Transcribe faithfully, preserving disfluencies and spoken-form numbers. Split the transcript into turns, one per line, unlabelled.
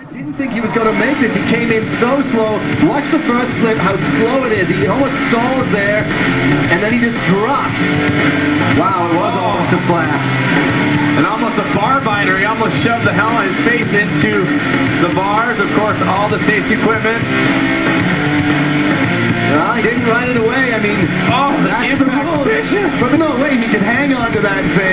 Didn't think he was going to make this. He came in so slow. Watch the first flip, how slow it is. He almost stalls there, and then he just dropped. Wow, it was almost a flap.
And almost a bar binder. He almost shoved the hell of his face into the bars. Of course, all the safety equipment.
No, he didn't ride it away. I mean,
oh,
that's the rule. But no way, he could hang on to that thing.